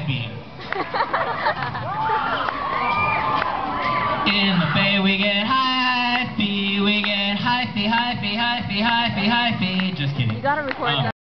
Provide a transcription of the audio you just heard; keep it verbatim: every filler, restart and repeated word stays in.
hyphy. In the bay we get hyphy, we get hyphy, hyphy, hyphy, hyphy, hyphy. Just kidding. You gotta record um, that.